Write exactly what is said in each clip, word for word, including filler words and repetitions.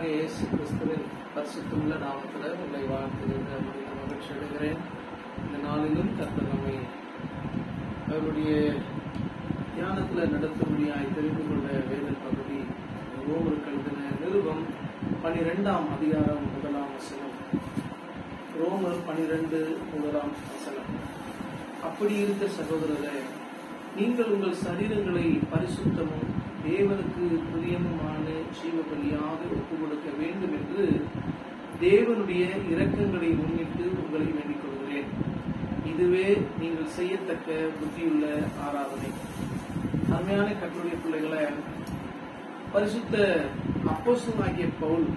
ஆண்டவராகிய இயேசு கிறிஸ்துவின் பரிசுத்தமுள்ள நாமத்தில் உங்களை வாழ்த்துகின்ற மகிழ்ச்சி அடைகிறேன். இந்த நாளிலும் கர்த்தர் நம்மை அவருடைய தியானத்தில் நடத்தும்படியாய் தெரிந்து கொண்ட வேத பகுதி ரோமருக்கு எழுதின நிருபம் பனிரெண்டாம் அதிகாரம் முதலாம் வசனம். ரோமர் பனிரெண்டு முதலாம் வசனம். அப்படி இருக்க சகோதரரே, நீங்கள் உங்கள் சரீரங்களை பரிசுத்தமும் தேவனுக்கு பிரியமுமான ஜீவ பலியாக ஒப்புக் கொடுக்க வேண்டும் என்று தேவனுடைய இரக்கங்களை முன்னிட்டு உங்களை வேண்டிக் கொள்கிறேன். இதுவே நீங்கள் செய்யத்தக்க புத்தியுள்ள ஆராதனை. அருமையான கர்த்தருடைய பிள்ளைகளை, பரிசுத்த அப்போஸ்தலனாகிய பவுல்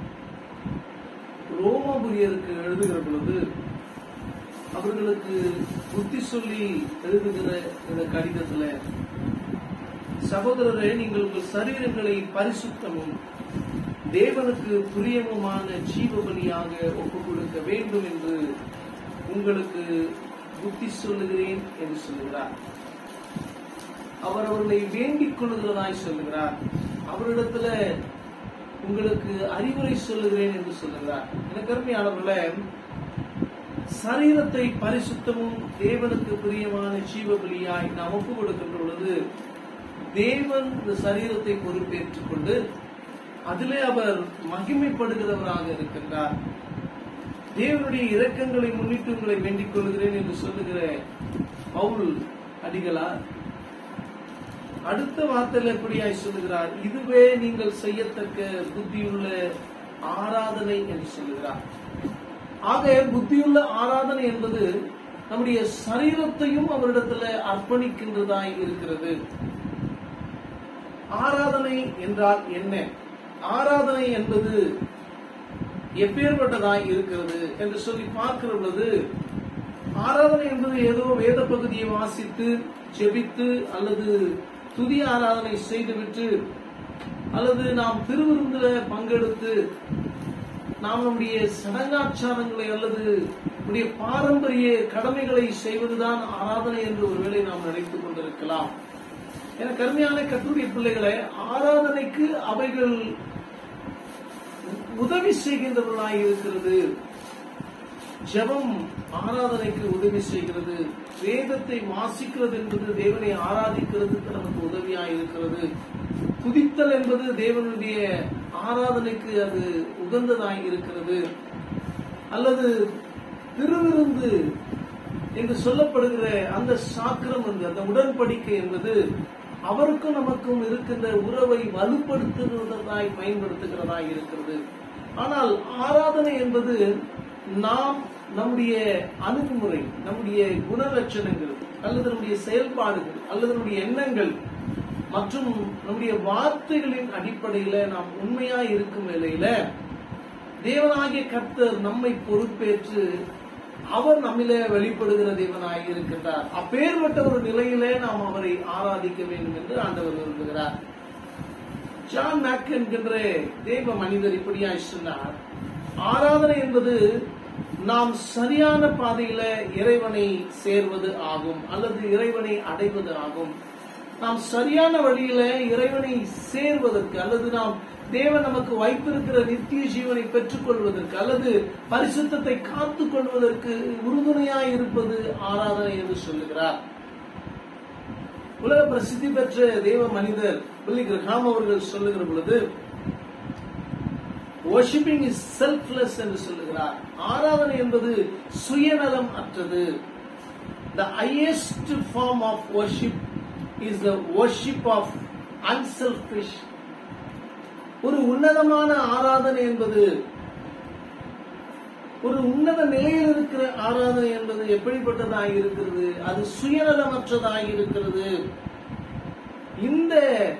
ரோமாபுரியருக்கு எழுதுகிற பொழுது அவர்களுக்கு புத்தி சொல்லி எழுதுகிற இந்த கடிதத்துல, சகோதரரே, நீங்கள் உங்கள் சரீரங்களை பரிசுத்தமும் தேவனுக்கு பிரியமுமான ஜீவ பலியாக ஒப்புக் கொடுக்க வேண்டும் என்று உங்களுக்கு புத்தி சொல்லுகிறேன் என்று சொல்லுகிறார். அவர் அவர்களை வேண்டிக் கொள்ளுகிறதாய் சொல்லுகிறார். அவரிடத்துல உங்களுக்கு அறிவுரை சொல்லுகிறேன் என்று சொல்லுகிறார். எனக்கு அருமையானவர்களே, சரீரத்தை பரிசுத்தமும் தேவனுக்கு பிரியமான ஜீவ பலியாய் நாம் ஒப்புக் கொடுக்கின்ற பொழுது தேவன் இந்த சரீரத்தை பொறுப்பேற்றுக் கொண்டு அதிலே அவர் மகிமைப்படுகிறவராக இருக்கின்றார். தேவனுடைய இரக்கங்களை முன்னிட்டு உங்களை வேண்டிக் கொள்கிறேன் என்று சொல்லுகிற பவுல் அடிகளார் அடுத்த வார்த்தையில் எப்படியாய் சொல்லுகிறார்? இதுவே நீங்கள் செய்யத்தக்க புத்தியுள்ள ஆராதனை என்று சொல்லுகிறார். ஆக புத்தியுள்ள ஆராதனை என்பது நம்முடைய சரீரத்தையும் அவரிடத்துல அர்ப்பணிக்கின்றதாய் இருக்கிறது. ஆராதனை என்றால் என்ன? ஆராதனை என்பது எப்பேற்பட்டதாய் இருக்கிறது என்று சொல்லி பார்க்கிற பொழுது, ஆராதனை என்பது ஏதோ வேத பகுதியை வாசித்து ஜெபித்து அல்லது துதி ஆராதனை செய்துவிட்டு அல்லது நாம் திருவிருந்துல பங்கெடுத்து நாம் நம்முடைய சடங்காச்சாரங்களை அல்லது நம்முடைய பாரம்பரிய கடமைகளை செய்வதுதான் ஆராதனை என்று ஒருவேளை நாம் நினைத்துக் கொண்டிருக்கலாம். என கருமையான கர்த்தருடைய பிள்ளைகளை, ஆராதனைக்கு அவைகள் உதவி செய்கின்றவர்களாய் இருக்கிறது. ஜெபம் ஆராதனைக்கு உதவி செய்கிறது. வேதத்தை வாசிக்கிறது என்பது தேவனை ஆராதிக்கிறதுக்கு நமக்கு உதவியாய் இருக்கிறது. துதித்தல் என்பது தேவனுடைய ஆராதனைக்கு அது உகந்ததாய் இருக்கிறது. அல்லது திருவிருந்து என்று சொல்லப்படுகிற அந்த சாக்கிரம், அந்த உடன்படிக்கை என்பது அவருக்கும் நமக்கும் இருக்கின்ற உறவை வலுப்படுத்துகிறதாய் பயன்படுத்துகிறதாய் இருக்கிறது. ஆனால் ஆராதனை என்பது நாம் நம்முடைய அணுகுமுறை, நம்முடைய குணலட்சணங்கள் அல்லது நம்முடைய செயல்பாடுகள் அல்லது நம்முடைய எண்ணங்கள் மற்றும் நம்முடைய வார்த்தைகளின் அடிப்படையில நாம் உண்மையாய் இருக்கும் நிலையில தேவனாகிய கர்த்தர் நம்மை பொறுப்பேற்று அவர் நம்மிலே வெளிப்படுகிற தேவனாய் இருக்கின்றார். அப்பேற்பட்ட ஒரு நிலையிலே நாம் அவரை ஆராதிக்க வேண்டும் என்று ஆண்டவர் விரும்புகிறார். ஜான் மேக் என்கின்ற தேவ மனிதர் இப்படியாய் சொன்னார், ஆராதனை என்பது நாம் சரியான பாதையில இறைவனை சேர்வது ஆகும் அல்லது இறைவனை அடைவது ஆகும். நாம் சரியான வழியில இறைவனை சேர்வதற்கு அல்லது நாம் தேவன் நமக்கு வைத்திருக்கிற நித்திய ஜீவனை பெற்றுக் கொள்வதற்கு அல்லது பரிசுத்தத்தை காத்துக் கொள்வதற்கு உறுதுணையாய் இருப்பது ஆராதனை என்று சொல்லுகிறார். உலக பிரசித்தி பெற்ற தேவ மனிதர் பில்லி கிரஹாம் அவர்கள் சொல்லுகிற பொழுது, worshiping is selfless என்று சொல்லுகிறார். ஆராதனை என்பது சுயநலம் அற்றது. The highest form of worship is the worship of unselfish. ஒரு உன்னதமான ஆராதனை என்பது, ஒரு உன்னத நிலையில் இருக்கிற ஆராதனை என்பது எப்படிப்பட்டதாக இருக்கிறது? அது சுயநலமற்றதாக இருக்கிறது. இந்த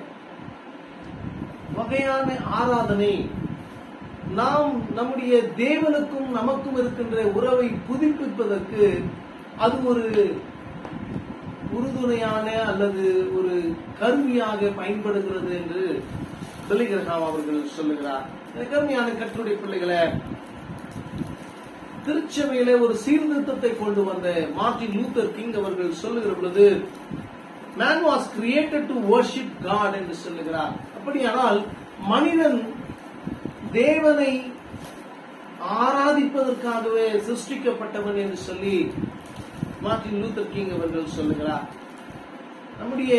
வகையான ஆராதனை நாம் நம்முடைய தேவனுக்கும் நமக்கும் இருக்கின்ற உறவை புதுப்பிப்பதற்கு அது ஒரு உறுதுணையான அல்லது ஒரு கருவியாக பயன்படுகிறது என்று பில்லி கிரஹாம் அவர்கள் சொல்லுகிறார். கருமையான கர்த்தருடைய பிள்ளைகளை, திருச்சபையிலே ஒரு சீர்திருத்தத்தை கொண்டு வந்த மார்ட்டின் லூத்தர் கிங் அவர்கள் சொல்லுகிற பொழுது, man was created to worship God என்று சொல்லுகிறார். அப்படியானால் மனிதன் தேவனை ஆராதிப்பதற்காகவே சிருஷ்டிக்கப்பட்டவன் என்று சொல்லி மார்ட்டின் லூத்தர் கிங் அவர்கள் சொல்லுகிறார். நம்முடைய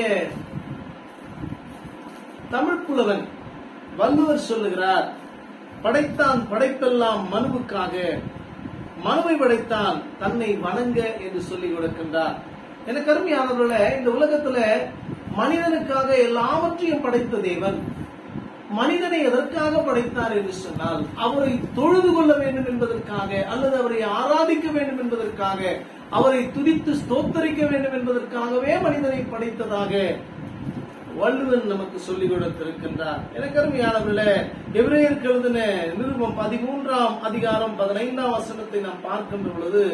தமிழ் புலவன் வள்ளுவர் சொல்லுகிறார், படைத்தான் படைப்பெல்லாம் மனுவுக்காக, மனுவை படைத்தான் தன்னை வணங்க என்று சொல்லி கொடுக்கின்றார். எனக்கு அருமையானவர்களே, இந்த உலகத்துல மனிதனுக்காக எல்லாவற்றையும் படைத்த தேவன் மனிதனை எதற்காக படைத்தார் என்று சொன்னால், அவரை தொழுது கொள்ள வேண்டும் என்பதற்காக, அல்லது அவரை ஆராதிக்க வேண்டும் என்பதற்காக, அவரை துதித்து ஸ்தோத்தரிக்க வேண்டும் என்பதற்காகவே மனிதனை படைத்ததாக வள்ளுவன் நமக்கு சொல்லிக் கொடுத்திருக்கின்றார். எனக்கு அருமையானவர்களே, எபிரேயருக்கு எழுதின நிருபம் பதிமூன்றாம் அதிகாரம் பதினைந்தாம் வசனத்தை நாம் பார்க்கின்ற பொழுது,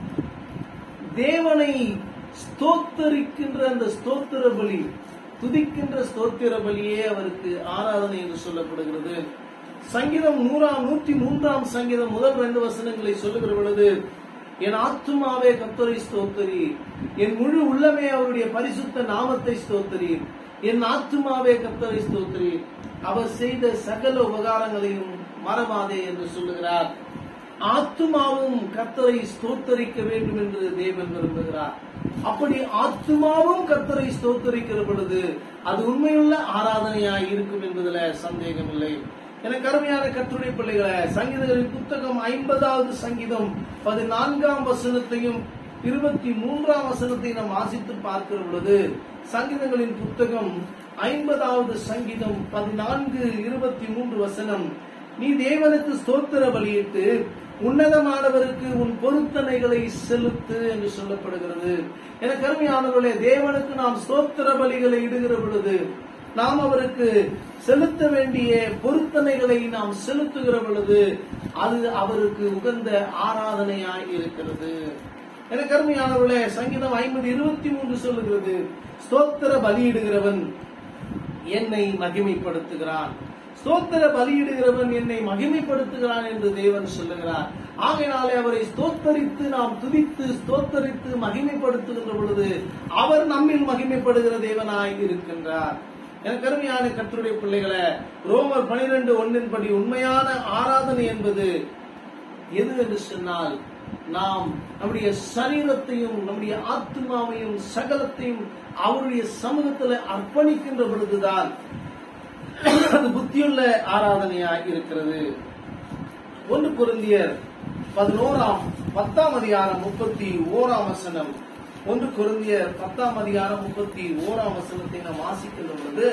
தேவனை ஸ்தோத்தரிக்கின்ற அந்த ஸ்தோத்திர பலி, துதிக்கின்ற ஸ்தோத்திர பலியே அவருக்கு ஆராதனை என்று சொல்லப்படுகிறது. சங்கீதம் நூறாம் நூற்றி மூன்றாம் சங்கீதம் முதல் ரெண்டு வசனங்களை சொல்லுகிற பொழுது, என் ஆத்துமாவே கர்த்தரை ஸ்தோத்தரி, என் முழு உள்ளமே அவருடைய பரிசுத்த நாமத்தை ஸ்தோத்தரி, என் ஆத்துமாவே கர்த்தரை ஸ்தோத்தரி, அவர் செய்த சகல உபகாரங்களையும் மறவாதே என்று சொல்லுகிறார். ஆத்துமாவும் கர்த்தரை ஸ்தோத்தரிக்க வேண்டும் என்று தேவன் விரும்புகிறார். அப்படி ஆத்துமாவும் கர்த்தரை ஸ்தோத்தரிக்கிற பொழுது அது உண்மையுள்ள ஆராதனையாய் இருக்கும் என்பதில் சந்தேகம் இல்லை. எனக்கு அருமையான கர்த்தருடைய பிள்ளைகளே, சங்கீதங்களின் புத்தகம் ஐம்பதாவது சங்கீதம் பதினான்காம் வசனத்தையும் இருபத்தி மூன்றாம் வசனத்தை நாம் வாசித்து பார்க்கிற பொழுது, சங்கீதங்களின் புத்தகம் ஐம்பதாவது சங்கீதம் பதினான்கு இருபத்தி மூன்று வசனம், நீ தேவனுக்கு ஸ்தோத்திர பலியிட்டு உன்னதமானவருக்கு உன் பொருத்தனைகளை செலுத்து என்று சொல்லப்படுகிறது. எனக்கு அருமையானவர்களே, தேவனுக்கு நாம் ஸ்தோத்திர பலிகளை இடுகிற பொழுது, நாம் அவருக்கு செலுத்த வேண்டிய பொருத்தனைகளை நாம் செலுத்துகிற பொழுது அது அவருக்கு உகந்த ஆராதனையாய் இருக்கிறது. எனக்கு அருமையானவர்களே, சங்கீதம் ஐம்பது இருபத்தி மூன்று சொல்லுகிறது, ஸ்தோத்திர பலியிடுகிறவன் என்னை மகிமைப்படுத்துகிறான், ஸ்தோத்திர பலியிடுகிறவன் என்னை மகிமைப்படுத்துகிறான் என்று தேவன் சொல்லுகிறார். ஆகையினாலே அவரை ஸ்தோத்தரித்து நாம் துதித்து ஸ்தோத்தரித்து மகிமைப்படுத்துகின்ற பொழுது அவர் நம்மில் மகிமைப்படுகிற தேவனாய் இருக்கின்றார். எனக்கு அருமையான கர்த்தருடைய பிள்ளைகளே, ரோமர் பனிரெண்டு ஒன்றின் படி உண்மையான ஆராதனை என்பது எது என்று சொன்னால், நாம் நம்முடைய சரீரத்தையும் நம்முடைய ஆத்மாவையும் சகலத்தையும் அவருடைய சமூகத்தில் அர்ப்பணிக்கின்ற பொழுதுதான் அது புத்தியுள்ள ஆராதனையாய் இருக்கிறது. ஒன்று கொரிந்தியர் பதினோராம் பத்தாம் அதிகாரம் முப்பத்தி ஓராம் வசனம், ஒன்று கொரிந்தியர் பத்தாம் அதிகாரம் முப்பத்தி ஓராம் வசனத்தை நாம் வாசிக்கின்ற பொழுது,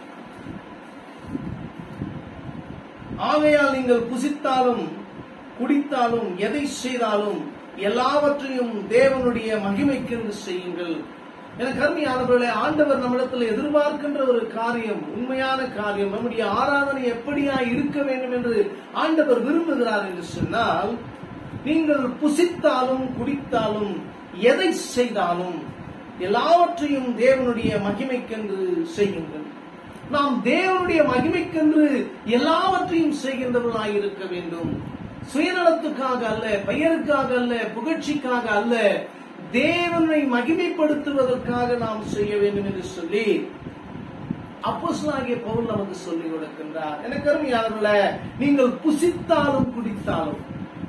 ஆகையால் நீங்கள் புசித்தாலும் குடித்தாலும் எதை செய்தாலும் எல்லாவற்றையும் தேவனுடைய மகிமைக்கென்று செய்யுங்கள். எனக்கு அருமையானவர்களே, ஆண்டவர் நம்மிடத்தில் எதிர்பார்க்கின்ற ஒரு காரியம், உண்மையான காரியம், நம்முடைய ஆராதனை எப்படியா இருக்க வேண்டும் என்று ஆண்டவர் விரும்புகிறார் என்று சொன்னால், நீங்கள் புசித்தாலும் குடித்தாலும் எதை செய்தாலும் எல்லாவற்றையும் தேவனுடைய மகிமைக்கென்று செய்யுங்கள். நாம் தேவனுடைய மகிமைக்கென்று எல்லாவற்றையும் செய்கின்றவர்களாய் இருக்க வேண்டும். சுயநலத்துக்காக அல்ல, பெயருக்காக அல்ல, புகழ்ச்சிக்காக அல்ல, தேவனை மகிமைப்படுத்துவதற்காக நாம் செய்ய வேண்டும் என்று சொல்லி அப்போஸ்தலனாகிய பவுல் நமக்கு சொல்லிக் கொடுக்கின்றார். எனக்கு அருமையானவர்களே, நீங்கள் புசித்தாலும் குடித்தாலும்,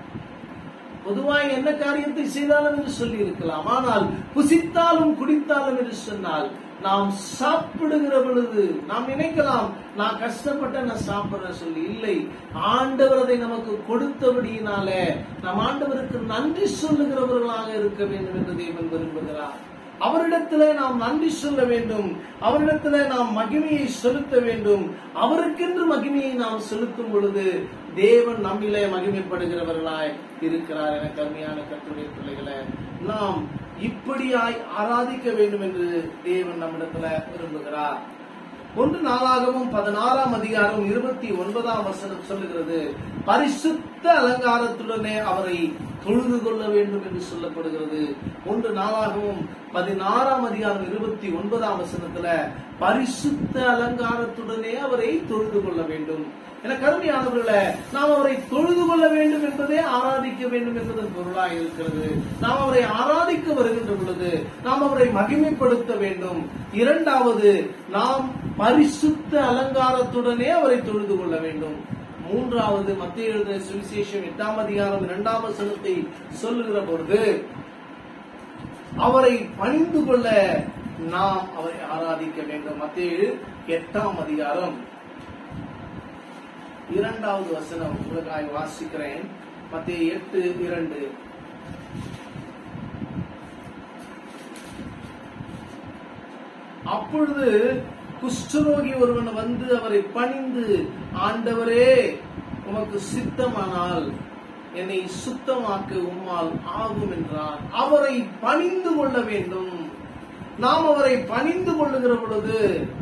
பொதுவாக என்ன காரியத்தை செய்தாலும் என்று சொல்லி இருக்கலாம், ஆனால் புசித்தாலும் குடித்தாலும் என்று சொன்னால், நாம் சாப்பிடுகிற பொழுது நாம் நினைக்கலாம், நான் கஷ்டப்பட்ட நான் சாப்பிடுறேன் சொல்லி. இல்லை, ஆண்டவர் அதை நமக்கு கொடுத்தபடியினால நாம் ஆண்டவருக்கு நன்றி சொல்லுகிறவர்களாக இருக்க வேண்டும் என்று தேவன் விரும்புகிறார். அவரிடத்திலே நாம் நன்றி சொல்ல வேண்டும், அவரிடத்திலே நாம் மகிமையை செலுத்த வேண்டும். அவருக்கென்று மகிமையை நாம் செலுத்தும் பொழுது தேவன் நம்மிலே மகிமைப்படுகிறவர்களாய் இருக்கிறார். என கருமையான கர்த்தருடைய பிள்ளைகளை, நாம் இப்படியாய் ஆராதிக்க வேண்டும் என்று தேவன் நம்மிடத்துல விரும்புகிறார். ஒன்று நாளாகவும் பதினாறாம் அதிகாரம் இருபத்தி ஒன்பதாம் வசனம் சொல்லுகிறது, பரிசுத்த அலங்காரத்துடனே அவரை தொழுது கொள்ள வேண்டும் என்று சொல்லப்படுகிறது. ஒன்று நாளாகவும் பதினாறாம் அதிகாரம் இருபத்தி ஒன்பதாம் வசனத்துல பரிசுத்த அலங்காரத்துடனே அவரை தொழுது கொள்ள வேண்டும். என கருமையானவர்களே, நாம் அவரை தொழுது கொள்ள வேண்டும் என்பதே ஆராதிக்க வேண்டும் என்பதன் பொருளாக இருக்கிறது. நாம் அவரை ஆராதிக்க வருகின்ற பொழுது நாம் அவரை மகிமைப்படுத்த வேண்டும். இரண்டாவது, நாம் பரிசுத்த அலங்காரத்துடனே அவரை தொழுது கொள்ள வேண்டும். மூன்றாவது மத்தேயு எழுதின சுவிசேஷம் எட்டாம் அதிகாரம் இரண்டாம் வசனத்தை சொல்லுகிற பொழுது அவரை பணிந்து கொள்ள நாம் அவரை ஆராதிக்க வேண்டும். மத்தேயு எட்டாம் அதிகாரம் இரண்டாவது வசனம் உங்களுக்காக வாசிக்கிறேன். மத்தேயு எட்டு இரண்டு. அப்பொழுது குஷ்டரோகி ஒருவன் வந்து அவரை பணிந்து, ஆண்டவரே, உமக்கு சித்தமானால் என்னை சுத்தமாக்க உம்மால் ஆகும் என்றார். அவரை பணிந்து கொள்ள வேண்டும். நாம் அவரை பணிந்து கொள்ளுகிற பொழுது,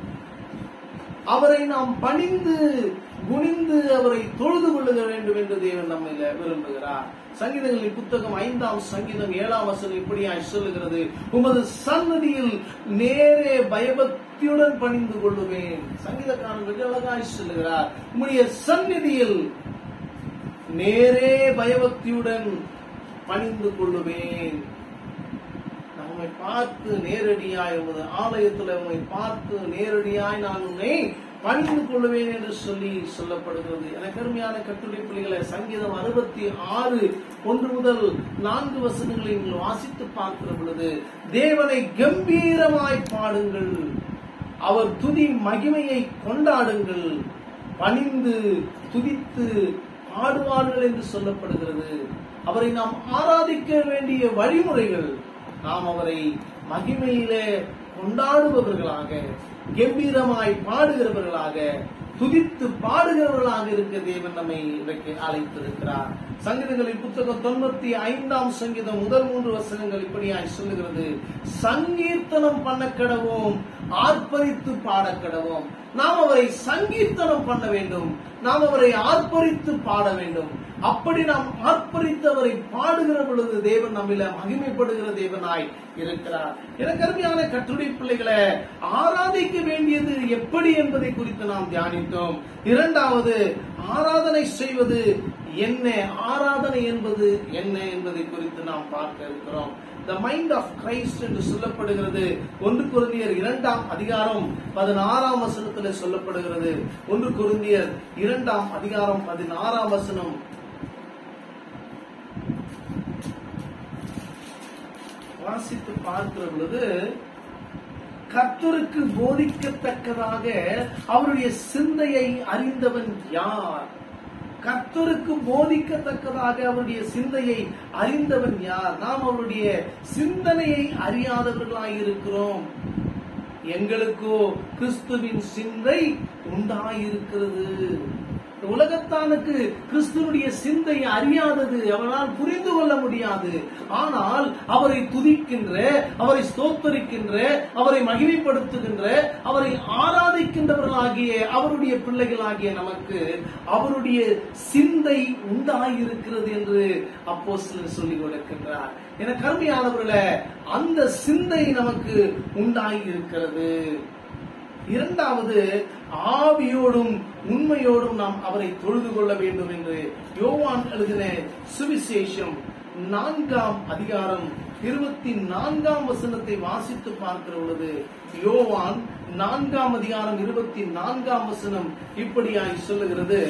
அவரை நாம் பணிந்து குனிந்து அவரை தொழுது கொள்ளுக வேண்டும் என்று தேவன் நம்மை விரும்புகிறார். சங்கீதங்களின் புத்தகம் ஐந்தாம் சங்கீதம் ஏழாம் வசனம் இப்படியாய் சொல்லுகிறது, உமது சன்னதியில் நேரே பயபக்தியுடன் பணிந்து கொள்ளுவேன். சங்கீதக்காரன் மிக அழகாய் சொல்லுகிறார், உம்முடைய சந்நிதியில் நேரே பயபக்தியுடன் பணிந்து கொள்ளுவேன். நம்மை பார்த்து நேரடியாய் உமது ஆலயத்தில் உம்மை பார்த்து நேரடியாய் நான் உன்னை பணிந்து கொள்ளுவேன் என்று சொல்லி சொல்லப்படுகிறது. எனக்கு அருமையான கர்த்தருடைய பிள்ளைகளை, சங்கீதம் அறுபத்தி ஆறு ஒன்று முதல் நான்கு வசனங்களை நீங்கள் வாசித்து பார்க்கிற பொழுது, தேவனை கம்பீரமாய் பாடுங்கள், அவர் துதி மகிமையை கொண்டாடுங்கள், பணிந்து துதித்து பாடுவார்கள் என்று சொல்லப்படுகிறது. அவரை நாம் ஆராதிக்க வேண்டிய வழிமுறைகள், நாம் அவரை மகிமையிலே கொண்டாடுபவர்களாக, கம்பீரமாய் பாடுகிறவர்களாக, துதித்து பாடுகிறவர்களாக இருக்க தேவன் நம்மை இன்றைக்கு அழைத்திருக்கிறார். சங்கீதங்களின் புத்தகம் தொண்ணூத்தி ஐந்தாம் சங்கீதம் முதல் மூன்று வசனங்கள் இப்படியாய் சொல்லுகிறது, சங்கீர்த்தனம் பண்ண கடவோம், ஆர்ப்பரித்து பாட கடவோம். நாம் அவரை சங்கீர்த்தனம் பண்ண வேண்டும், நாம் அவரை ஆர்ப்பரித்து பாட வேண்டும். அப்படி நாம் ஆர்ப்பரித்து அவரை பாடுகிற பொழுது தேவன் நம்மில மகிமைப்படுகிற தேவனாய் இருக்கிறார். எனக்கு அருமையான கர்த்தருடைய பிள்ளைகளை, ஆராதிக்க வேண்டியது எப்படி என்பதை குறித்து நாம் தியானித்தோம். இரண்டாவது, ஆராதனை செய்வது என்ன, ஆராதனை என்பது என்ன என்பதை குறித்து நாம் பார்க்க இருக்கிறோம். The mind of Christ என்று சொல்லப்படுகிறது. ஒன்று கொரிந்தியர் இரண்டாம் அதிகாரம் பதினாறாம் வசனத்தில் சொல்லப்படுகிறது. ஒன்று கொரிந்தியர் இரண்டாம் அதிகாரம் பதினாறாம் வசனம், வாசித்து பார்க்கிற பொழுது, கர்த்தருக்கு போதிக்கத்தக்கதாக அவருடைய சிந்தையை அறிந்தவன் யார்? கர்த்தருக்கு போதிக்கத்தக்கதாக அவருடைய சிந்தையை அறிந்தவன் யார்? நாம் அவருடைய சிந்தனையை அறியாதவர்களாய் இருக்கிறோம். எங்களுக்கோ கிறிஸ்துவின் சிந்தை உண்டாயிருக்கிறது. உலகத்தானுக்கு கிறிஸ்துவனுடைய சிந்தை அறியாதது, அவனால் புரிந்து கொள்ள முடியாது. ஆனால் அவரை துதிக்கின்ற, அவரை ஸ்தோத்தரிக்கின்ற, அவரை மகிமைப்படுத்துகின்ற, அவரை ஆராதிக்கின்றவர்களாகிய அவருடைய பிள்ளைகளாகிய நமக்கு அவருடைய சிந்தை உண்டாயிருக்கிறது என்று அப்போஸ்தலர் சொல்லிக் கொடுக்கின்றார். என கருமையானவர்களே, அந்த சிந்தை நமக்கு உண்டாயிருக்கிறது. இரண்டாவது, ஆவியோடும் உண்மையோடும் நாம் அவரை தொழுது கொள்ள வேண்டும் என்று யோவான் எழுதின சுவிசேஷம் நான்காம் அதிகாரம் இருபத்தி நான்காம் வசனத்தை வாசித்து பார்க்கிற பொழுது, யோவான் நான்காம் அதிகாரம் இருபத்தி நான்காம் வசனம் இப்படியாய் சொல்லுகிறது,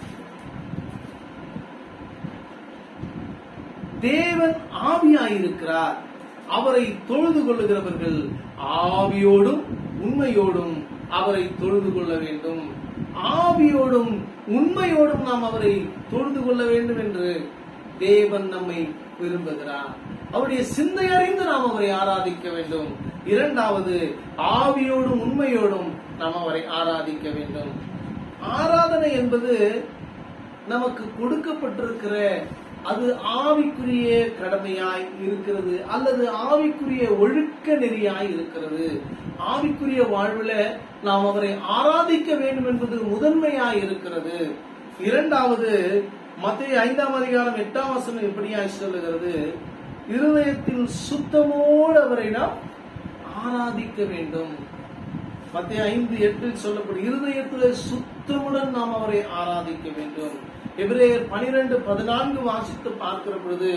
தேவன் ஆவியாயிருக்கிறார், அவரை தொழுது கொள்ளுகிறவர்கள் ஆவியோடும் உண்மையோடும் அவரை தொழுது கொள்ள வேண்டும். ஆவியோடும் உண்மையோடும் நாம் அவரை தொழுது கொள்ள வேண்டும் என்று தேவன் நம்மை விரும்புகிறார். அவருடைய சிந்தை அறிந்து நாம் அவரை ஆராதிக்க வேண்டும். இரண்டாவது, ஆவியோடும் உண்மையோடும் நாம் அவரை ஆராதிக்க வேண்டும். ஆராதனை என்பது நமக்கு கொடுக்கப்பட்டிருக்கிற, அது ஆவிக்குரிய கடமையாய் இருக்கிறது, அல்லது ஆவிக்குரிய ஒழுக்க நெறியாய் இருக்கிறது. ஆவிக்குரிய வாழ்வில் நாம் அவரை ஆராதிக்க வேண்டும் என்பது முதன்மையாய் இருக்கிறது. இரண்டாவது, மத்தேயு ஐந்தாம் அதிகாரம் எட்டாம் வசனம் இப்படியாய் சொல்லுகிறது, இருதயத்தில் சுத்தமோடு அவரை நாம் ஆராதிக்க வேண்டும். மத்தேயு ஐந்து எட்டில் சொல்லப்படும், இருதயத்திலே சுத்தமுடன் நாம் அவரை ஆராதிக்க வேண்டும். எபிரேயர் பனிரெண்டு பதினான்கு வாசித்து பார்க்கிற பொழுது,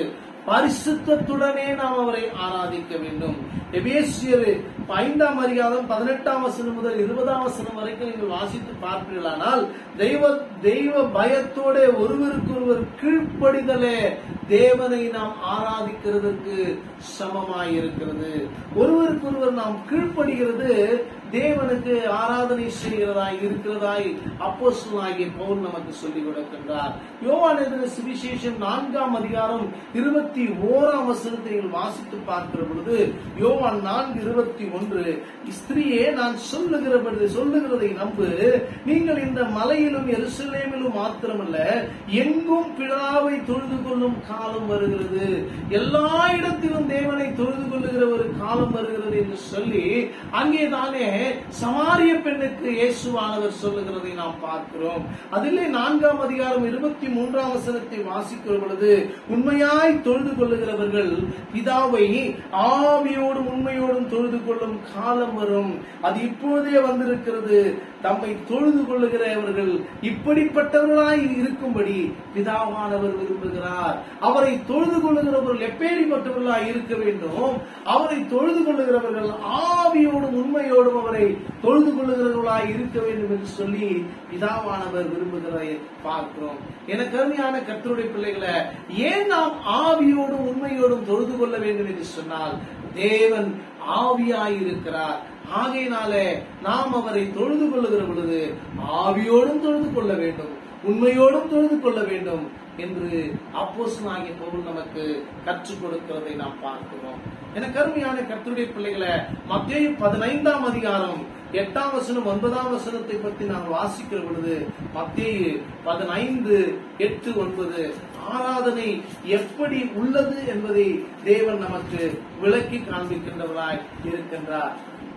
பரிசுத்தத்துடனே நாம் அவரை ஆராதிக்க வேண்டும். எபேசியர் ஐந்தாம் அதிகாரம் பதினெட்டாம் வசனம் முதல் இருபதாம் வசனம் வரைக்கும் நீங்கள் வாசித்து பார்ப்பீர்களானால் தெய்வ தெய்வ பயத்தோட ஒருவருக்கு ஒருவர் கீழ்ப்படிதலே தேவனை நாம் ஆராதிக்கிறதற்கு சமமாயிருக்கிறது. ஒருவருக்கு ஒருவர் நாம் கீழ்ப்படுகிறது தேவனுக்கு ஆராதனை செய்கிறதாய் இருக்கிறதாய் அப்போஸ்தலனாகிய பவுல் நமக்கு சொல்லிக் கொடுக்கின்றார். யோவான் எழுதின சுவிசேஷம் நான்காம் அதிகாரம் இருபத்தி ஓராம் வசனத்தை நீங்கள் வாசித்து பார்க்கிற பொழுது யோவான் நான்கு இருபத்தி ஒன்று, ஸ்திரியே நான் சொல்லுகிறபடி சொல்லுகிறதை நம்பு, நீங்கள் இந்த மலையிலும் எருசலேமிலும் மாத்திரமல்ல எங்கும் பிதாவை தொழுது கொள்ளும் காலம் வருகிறது. எல்லா இடத்திலும் தேவனை தொழுது கொள்ளுகிற ஒரு காலம் வருகிறது என்று சொல்லி அங்கேதானே சமாரிய பெண்ணுக்கு இயேசுவானவர் சொல்லுகிறதை நாம் பார்க்கிறோம். அதிலே நான்காம் அதிகாரம் இருபத்தி மூன்றாம் வசனத்தை வாசிக்கிற பொழுது உண்மையாய் தொழுது கொள்ளுகிறவர்கள் பிதாவை ஆவியோடும் உண்மையோடும் தொழுது கொள்ளும் காலம் வரும், அது இப்பொழுதே வந்திருக்கிறது. தம்மை தொழுது கொள்ளுகிறவர்கள் இப்படிப்பட்டவர்களாய் இருக்கும்படி பிதாவானவர் விரும்புகிறார். அவரை தொழுது கொள்ளுகிறவர்கள் எப்பேற்பட்டவர்களாய் இருக்க வேண்டும்? அவரை தொழுது கொள்ளுகிறவர்கள் ஆவியோடும் உண்மையோடும் அவரை தொழுது கொள்ளுகிறவர்களாய் இருக்க வேண்டும் என்று சொல்லி பிதாவானவர் விரும்புகிறதை பார்க்கிறோம். எனக்கு அருமையான கர்த்தருடைய பிள்ளைகளை, ஏன் நாம் ஆவியோடும் உண்மையோடும் தொழுது கொள்ள வேண்டும் என்று சொன்னால் தேவன் ஆவியாயிருக்கிறார். ஆகையினாலே நாம் அவரை தொழுது கொள்ளுகிற பொழுது ஆவியோடும் தொழுது கொள்ள வேண்டும், உண்மையோடும் தொழுது கொள்ள வேண்டும் என்று அப்போஸ்தலனாகிய பவுல் நமக்கு கற்றுக் கொடுக்கிறதை நாம் பார்க்கிறோம். எனக்கு அருமையான கர்த்தருடைய பிள்ளைகளை, மத்தேயு பதினைந்தாம் அதிகாரம் எட்டாம் வசனம் ஒன்பதாம் வசனத்தை பற்றி நாம் வாசிக்கிற பொழுது மத்தேயு பதினைந்து எட்டு ஒன்பது ஆராதனை எப்படி உள்ளது என்பதை தேவன் நமக்கு விளக்கி காண்பிக்கின்றவராய் இருக்கின்றார்.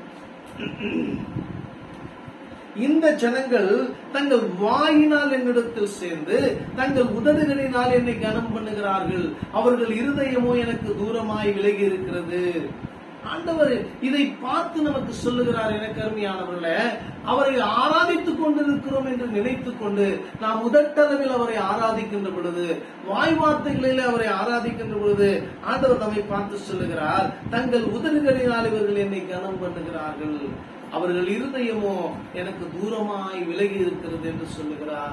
இந்த ஜனங்கள் தங்கள் வாயினால் என்னிடத்தில் சேர்ந்து தங்கள் உதடுகளினால் என்னை கனம் பண்ணுகிறார்கள், அவர்கள் இருதயமோ எனக்கு தூரமாய் விலகி இருக்கிறது. ஆண்டவர் இதை பார்த்து நமக்கு சொல்லுகிறார். எனக்கு அருமையானவர்களே, அவரை ஆராதித்துக் கொண்டிருக்கிறோம் என்று நினைத்துக் கொண்டு நாம் உதட்டளவில் அவரை ஆராதிக்கின்ற பொழுது, வாய் வார்த்தைகளில் அவரை ஆராதிக்கின்ற பொழுது ஆண்டவர் நம்மை பார்த்து சொல்லுகிறார், தங்கள் உதடுகளினால் இவர்கள் என்னை கனம் பண்ணுகிறார்கள், அவர்கள் இருதயமோ எனக்கு தூரமாய் விலகி இருக்கிறது என்று சொல்லுகிறார்.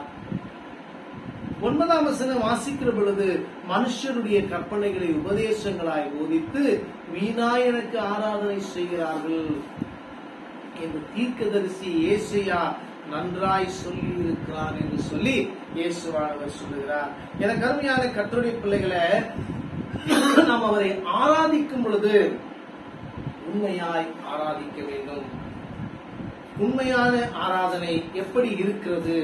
ஒன்பதாம் வசனம் வாசிக்கிற பொழுது மனுஷருடைய கற்பனைகளை உபதேசங்களாய் போதித்து வீணாய் எனக்கு ஆராதனை செய்கிறார்கள் என்று தீர்க்கதரிசி ஏசாயா நன்றாய் சொல்லி இருக்கிறார் என்று சொல்லி இயேசுவானவர் சொல்லுகிறார். எனக்கு அருமையான கர்த்தருடைய பிள்ளைகளை, நாம் அவரை ஆராதிக்கும் பொழுது உண்மையாய் ஆராதிக்க வேண்டும். உண்மையான ஆராதனை எப்படி இருக்கிறது?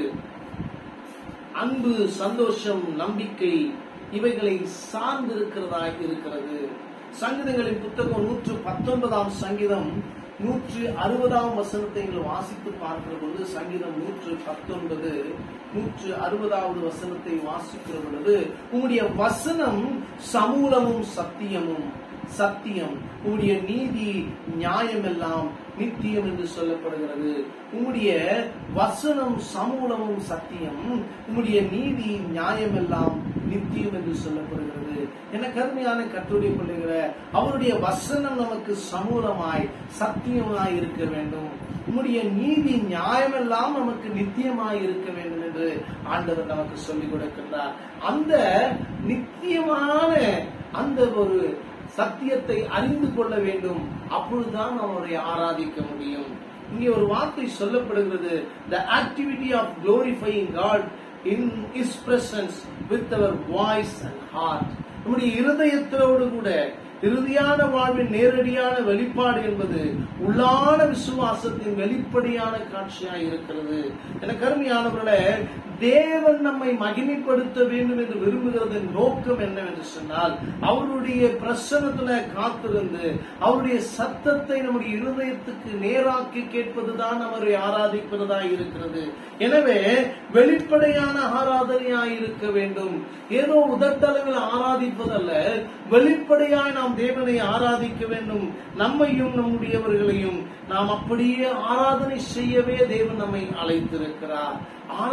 அன்பு, சந்தோஷம், நம்பிக்கை இவைகளை சார்ந்திருக்கிறதாய் இருக்கிறது. சங்கீதங்களின் புத்தகம் நூற்று பத்தொன்பதாம் சங்கீதம் நூற்று அறுபதாம் வசனத்தை நீங்கள் வாசித்து பார்க்கிற பொழுது, சங்கீதம் நூற்று பத்தொன்பது நூற்று அறுபதாவது வசனத்தை வாசிக்கிற பொழுது, உங்களுடைய வசனம் சமூலமும் சத்தியமும் சத்தியம், உங்களுடைய நீதி நியாயம் எல்லாம் நித்தியம் என்று சொல்லப்படுகிறது. உம்முடைய வசனம் சமூலமும் சத்தியம், உம்முடைய நீதி நியாயம் எல்லாம் நித்தியம் என்று சொல்லப்படுகிறது. என கருமையான கர்த்தருடைய பிள்ளைகளை, அவருடைய வசனம் நமக்கு சமூலமாய் சத்தியமாய் இருக்க வேண்டும், உம்முடைய நீதி நியாயம் எல்லாம் நமக்கு நித்தியமாய் இருக்க வேண்டும் என்று ஆண்டவர் நமக்கு சொல்லிக் கொடுக்கின்றார். அந்த நித்தியமான அந்த ஒரு சத்தியத்தை அறிந்து கொள்ள வேண்டும். அப்பொழுதுதான் அவரை ஆராதிக்க முடியும். இங்கே ஒரு வார்த்தை சொல்லப்படுகிறது, the activity of glorifying God in His presence with our voice and heart. நம்முடைய இருதயத்தோடு கூட இறுதியான வாழ்வின் நேரடியான வெளிப்பாடு என்பது உள்ளான விசுவாசத்தின் வெளிப்படையான காட்சியாய் இருக்கிறது. என கருமையானவர்களே, தேவன் நம்மை மகிமைப்படுத்த வேண்டும் என்று விரும்புகிறதன் நோக்கம் என்னவென்று சொன்னால், அவருடைய பிரசன்னத்துல காத்திருந்து அவருடைய சத்தத்தை நம்முடைய இருதயத்துக்கு நேராக்கி கேட்பதுதான் அவரை ஆராதிப்பதாய் இருக்கிறது. எனவே வெளிப்படையான ஆராதனையாய் இருக்க வேண்டும். ஏதோ உதட்டளவில் ஆராதிப்பதல்ல, வெளிப்படையாய் நாம் தேவனை ஆராதிக்க வேண்டும். நம்மையும் நம்முடையவர்களையும் நாம் அப்படியே ஆராதனை செய்யவே தேவன் நம்மை அழைத்திருக்கிறார். ஆராதனை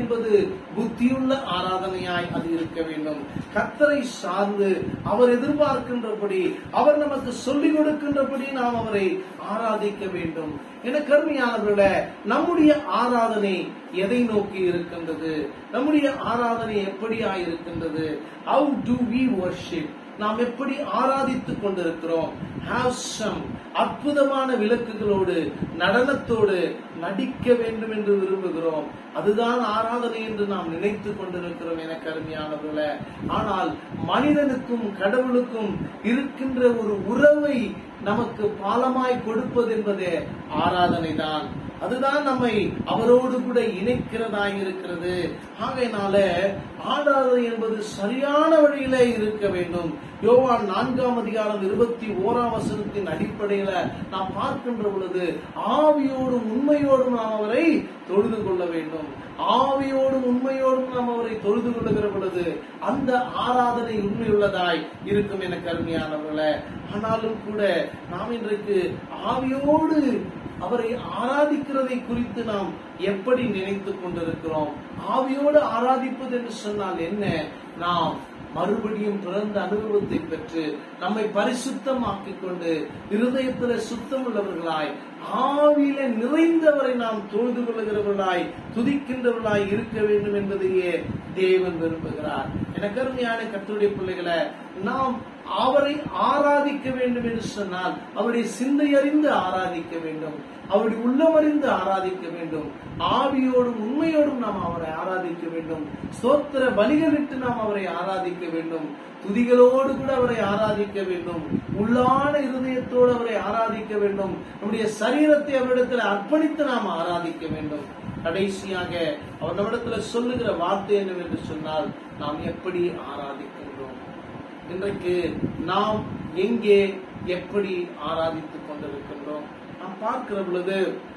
என்பது புத்தியுள்ள ஆராதனையாய் அது இருக்க வேண்டும். கர்த்தரை சார்ந்து அவர் எதிர்பார்க்கின்றபடி, அவர் நமக்கு சொல்லிக் கொடுக்கின்றபடி நாம் அவரை ஆராதிக்க வேண்டும். என கருமையானவர்களே, நம்முடைய ஆராதனை எதை நோக்கி இருக்கின்றது? நம்முடைய ஆராதனை எப்படியாய் இருக்கின்றது? How do we worship? நாம் எப்படி ஆராதித்துக் கொண்டிருக்கிறோம்? Have some அற்புதமான விளக்குகளோடு, நடனத்தோடு நடிக்க வேண்டும் என்று விரும்புகிறோம். அதுதான் ஆராதனை என்று நாம் நினைத்துக் கொண்டிருக்கிறோம் என கருமையானவர்களே. ஆனால் மனிதனுக்கும் கடவுளுக்கும் இருக்கின்ற ஒரு உறவை நமக்கு பாலமாய் கொடுப்பது என்பதே ஆராதனை தான். அதுதான் நம்மை அவரோடு கூட இணைக்கிறதாய் இருக்கிறது. ஆகையினால ஆராதனை என்பது சரியான வழியில இருக்க வேண்டும். யோவான் நான்காம் அதிகாரம் இருபத்தி ஓராம் வசனத்தின் அடிப்படையில நாம் பார்க்கின்ற பொழுது, ஆவியோடும் உண்மையோடும் நாம் அவரை தொழுது கொள்ள வேண்டும். ஆவியோடும் உண்மையோடும் நாம் அவரை தொழுது கொள்ளுகிற பொழுது அந்த ஆராதனை உண்மையுள்ளதாய் இருக்கும் என கருமையானவர்களே. ஆனாலும் கூட நாம் இன்றைக்கு ஆவியோடு அவரை ஆராதிக்கிறதை குறித்து நாம் எப்படி நினைத்துக் கொண்டிருக்கிறோம்? ஆவியோடு ஆராதிப்பது என்று சொன்னால் என்ன? நாம் மறுபடியும் பிறந்த அனுபவத்தை பெற்று நம்மை பரிசுத்தமாக்கிக் கொண்டு இருதயத்தில சுத்தம் உள்ளவர்களாய், ஆவியில நிறைந்தவரை நாம் தொழுது கொள்ளுகிறவர்களாய், துதிக்கின்றவர்களாய் இருக்க வேண்டும் என்பதையே தேவன் விரும்புகிறார். எனக்கு அருமையான கர்த்தருடைய பிள்ளைகளை, நாம் அவரை ஆராதிக்க வேண்டும் என்று சொன்னால் அவருடைய சிந்தை அறிந்து ஆராதிக்க வேண்டும், அவருடைய உள்ளமறிந்து ஆராதிக்க வேண்டும், ஆவியோடும் உண்மையோடும் நாம் அவரை ஆராதிக்க வேண்டும், ஸ்தோத்திர பலிகளிட்டு நாம் அவரை ஆராதிக்க வேண்டும், துதிகளோடு கூட அவரை ஆராதிக்க வேண்டும், உள்ளான இருதயத்தோடு அவரை ஆராதிக்க வேண்டும், நம்முடைய சரீரத்தை அவரிடத்தில் அர்ப்பணித்து நாம் ஆராதிக்க வேண்டும். கடைசியாக அவர் நம்மிடத்துல சொல்லுகிற வார்த்தை என்னவென்று சொன்னால், நாம் எப்படி ஆராதிக்கின்றோம்? இன்றைக்கு நாம் எங்கே எப்படி ஆராதித்துக் கொண்டிருக்கின்றோம்? நாம் பார்க்கிற பொழுது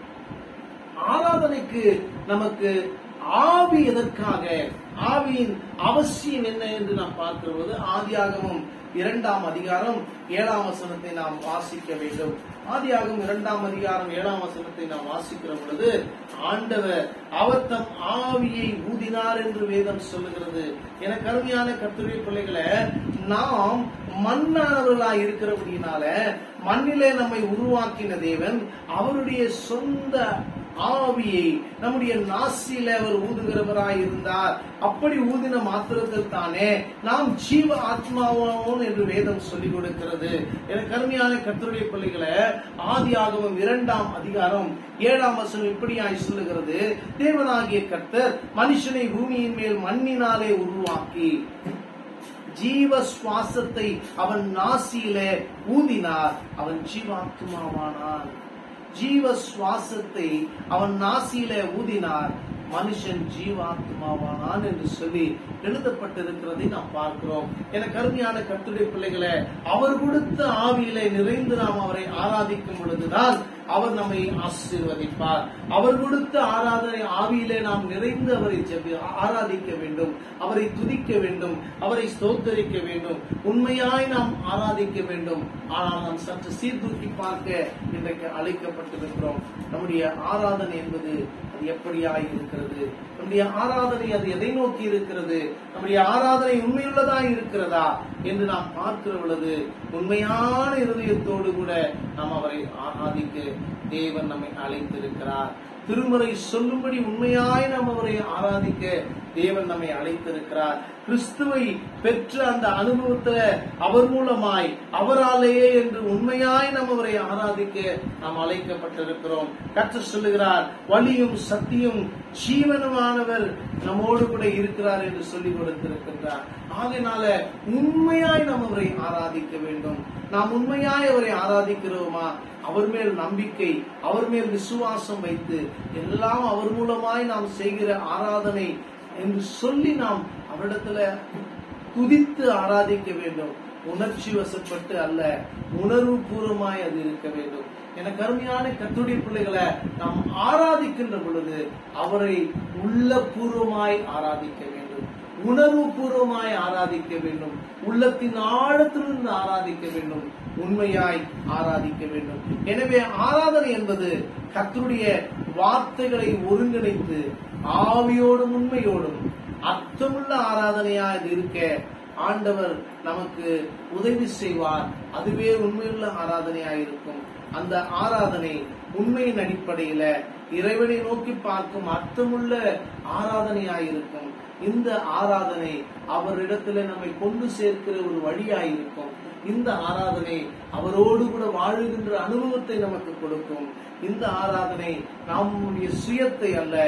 ஆராதனைக்கு நமக்கு ஆவி எதற்காக, ஆவியின் அவசியம் என்ன என்று நாம் பார்க்கிற பொழுது, ஆதியாகமம் இரண்டாம் அதிகாரம் ஏழாம் வசனத்தை நாம் வாசிக்க வேண்டும். ஆதியாகமம் இரண்டாம் அதிகாரம் ஏழாம் வசனத்தை நாம் வாசிக்கிற பொழுது, ஆண்டவர் அவர் தம் ஆவியை ஊதினார் என்று வேதம் சொல்லுகிறது. எனக்கு அருமையான கர்த்தருடைய பிள்ளைகளை, நாம் மண்ணானவர்களாய் இருக்கிறபடினால மண்ணிலே நம்மை உருவாக்கின தேவன் அவருடைய சொந்த ஆவியை நம்முடைய நாசியில அவர் ஊதுகிறவராய் இருந்தார். அப்படி ஊதின மாத்திரத்தில் தானே நாம் ஜீவ ஆத்மாவோம் என்று வேதம் சொல்லிக் கொடுக்கிறது. எனக்கு அருமையான கர்த்தருடைய பிள்ளைகளை, ஆதியாகமம் இரண்டாம் அதிகாரம் ஏழாம் வசனம் இப்படியாய் சொல்லுகிறது, தேவனாகிய கர்த்தர் மனுஷனை பூமியின் மேல் மண்ணினாலே உருவாக்கி ஜீவ சுவாசத்தை அவன் நாசியிலே ஊதினார், அவன் ஜீவாத்மாவானான். ஜீவ சுவாசத்தை அவன் நாசியில ஊதினார், மனுஷன் ஜீவாத்மாவானான் என்று சொல்லி எழுதப்பட்டிருக்கிறதை நாம் பார்க்கிறோம். எனக்கு அருமையான கர்த்தருடைய பிள்ளைகளை, அவர் கொடுத்த ஆவியிலே நிறைந்து நாம் அவரை ஆராதிக்கும் பொழுதுதான் அவர் நம்மை ஆசீர்வதிப்பார். அவர் கொடுத்த ஆராதனை ஆவியிலே நாம் நிறைந்து அவரை ஆராதிக்க வேண்டும், அவரை துதிக்க வேண்டும், அவரை ஸ்தோத்தரிக்க வேண்டும், உண்மையாய் நாம் ஆராதிக்க வேண்டும். ஆனால் நாம் சற்று சீர்தூக்கி பார்க்க இன்றைக்கு அழைக்கப்பட்டிருக்கிறோம். நம்முடைய ஆராதனை என்பது அது எப்படியாய் இருக்கிறது? நம்முடைய ஆராதனை அது எதை நோக்கி இருக்கிறது? நம்முடைய ஆராதனை உண்மையுள்ளதாய் இருக்கிறதா என்று நாம் பார்க்கிற பொழுது, உண்மையான இருதயத்தோடு கூட நாம் அவரை ஆராதிக்க தேவன் நம்மை அழைத்திருக்கிறார். திருமுறை சொல்லும்படி உண்மையாய் நாம் அவரை ஆராதிக்க தேவன் நம்மை அழைத்திருக்கிறார். கிறிஸ்துவை பெற்ற அந்த அனுபவத்துல அவர் மூலமாய் அவராலேயே என்று உண்மையாய் நாம் அவரை ஆராதிக்க நாம் அழைக்கப்பட்டிருக்கிறோம். கர்த்தர் சொல்லுகிறார், வழியும் சத்தியும் ஜீவனுமானவர் நம்மோடு கூட இருக்கிறார் என்று சொல்லிக் கொடுத்திருக்கின்றார். ஆகையினால உண்மையாய் நாம் அவரை ஆராதிக்க வேண்டும். நாம் உண்மையாய் அவரை ஆராதிக்கிறோமா? அவர் மேல் நம்பிக்கை, அவர் மேல் விசுவாசம் வைத்து எல்லாம் அவர் மூலமாய் நாம் செய்கிற ஆராதனை என்று சொல்லி நாம் அவரிடத்துல துதித்து ஆராதிக்க வேண்டும். உணர்ச்சி வசப்பட்டு அல்ல, உணர்வு பூர்வமாய் அது இருக்க வேண்டும். எனக்கு அருமையான கர்த்தருடைய பிள்ளைகளை, நாம் ஆராதிக்கின்ற பொழுது அவரை உள்ள பூர்வமாய் ஆராதிக்க வேண்டும். உணர்வு பூர்வமாய் ஆராதிக்க வேண்டும், உள்ளத்தின் ஆழத்திலிருந்து ஆராதிக்க வேண்டும், உண்மையாய் ஆராதிக்க வேண்டும். எனவே ஆராதனை என்பது கர்த்தருடைய வார்த்தைகளை ஒருங்கிணைத்து ஆவியோடும் உண்மையோடும் அர்த்தமுள்ள ஆராதனையா இது இருக்க ஆண்டவர் நமக்கு உதவி செய்வார். அதுவே உண்மையுள்ள ஆராதனையாக இருக்கும். அந்த ஆராதனை உண்மையின் அடிப்படையில இறைவனை நோக்கி பார்க்கும் அர்த்தமுள்ள ஆராதனையாயிருக்கும். இந்த ஆராதனை அவரிடத்துல நம்மை கொண்டு சேர்க்கிற ஒரு வழியாயிருக்கும். இந்த ஆராதனை அவரோடு கூட வாழுகின்ற அனுபவத்தை நமக்கு கொடுக்கும். இந்த ஆராதனை நம்முடைய சுயத்தை அல்ல,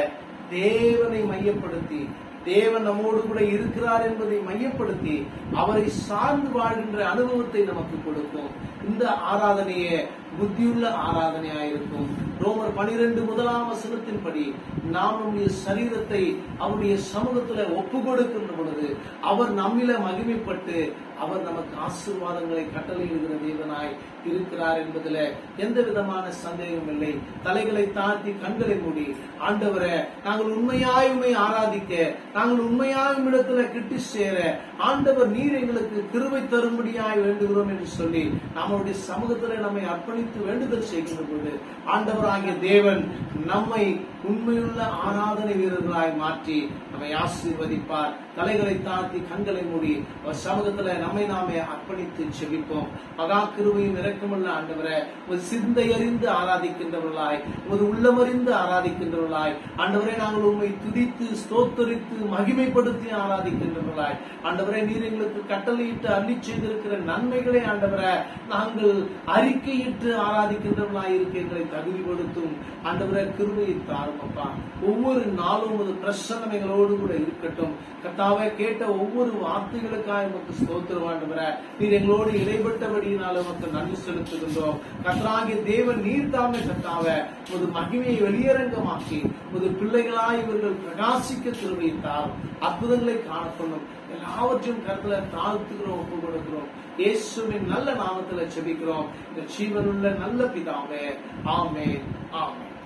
தேவனை மையப்படுத்தி, தேவன் நம்மோடு கூட இருக்கிறார் என்பதை மையப்படுத்தி அவரை சார்ந்து வாழ்கின்ற அனுபவத்தை நமக்கு கொடுக்கும். இந்த ஆராதனையே புத்தியுள்ள ஆராதனையாயிருக்கும். ரோமர் பனிரெண்டு முதலாம் வசனத்தின்படி நாம் நம்முடைய சரீரத்தை அவருடைய சமூகத்துல ஒப்பு கொடுக்கின்ற பொழுது அவர் நம்மில மகிமைப்பட்டு அவர் நமக்கு ஆசீர்வாதங்களை கட்டளையிடுகிற தேவனாய் இருக்கிறார் என்பதில் எந்த விதமான சந்தேகம் இல்லை. தலைகளை தாழ்த்தி கண்களை மூடி, ஆண்டவரே நாங்கள் உண்மையாய் உண்மை ஆராதிக்க, நாங்கள் உண்மையாய் இடத்துல கிட்டி சேர ஆண்டவர் நீர் எங்களுக்கு கிருபை தரும்படியாய் வேண்டுகிறோம் என்று சொல்லி நம்முடைய சமூகத்தில் நம்மை அர்ப்பணித்து வேண்டுதல் செய்கின்ற போது ஆண்டவராகிய தேவன் நம்மை உண்மையுள்ள ஆராதனை வீரர்களாய் மாற்றி நம்மை ஆசீர்வதிப்பார். தலைகளை தாழ்த்தி கண்களை மூடி அவர் சமூகத்துல நம்மை நாமே அர்ப்பணித்து செபிப்போம். மகா கிருபையும் இரக்கமுள்ள ஆண்டவரே, ஒரு சிந்தை அறிந்து ஆராதிக்கின்றவர்களாய், ஒரு உள்ளமறிந்து ஆராதிக்கின்றவர்களாய் ஆண்டவரே நாங்கள் உண்மை துதித்து ஸ்தோத்தரித்து மகிமைப்படுத்தி ஆராதிக்கின்றவர்களாய் ஆண்டவரே நீர் எங்களுக்கு கட்டளையிட்டு அள்ளி செய்திருக்கிற நன்மைகளை ஆண்டவரே நாங்கள் அறிக்கையிட்டு ஆராதிக்கின்றவர்களாய் இருக்க எங்களை தகுதிப்படுத்தும். ஆண்டவரே கிருபையை தாரும் அப்பா. ஒவ்வொரு நாளும் ஒரு பிரசன்னம் எங்களோடு கூட இருக்கட்டும். கர்த்தாவே கேட்ட ஒவ்வொரு வார்த்தைகளுக்காக நமக்கு ஸ்தோத்திரம் ஆண்டவரே. நீர் எங்களோடு இடைப்பட்டபடியினால் நமக்கு நன்றி செலுத்துகின்றோம். கர்த்தராகிய தேவன் நீர் தாமே கர்த்தாவே ஒரு மகிமையை வெளியரங்கமாக்கி ஒரு பிள்ளைகளாய் இவர்கள் பிரகாசிக்க கிருபையை தாரும். அற்புதங்களை காணப்படும். எல்லாவற்றையும் கருத்துல தாழ்த்துகிறோம், ஒப்பு கொடுக்கிறோம். இயேசுவின் நல்ல நாமத்துல செபிக்கிறோம். இந்த ஜீவனுள்ள நல்ல பிதாவே, ஆமென், ஆமென்.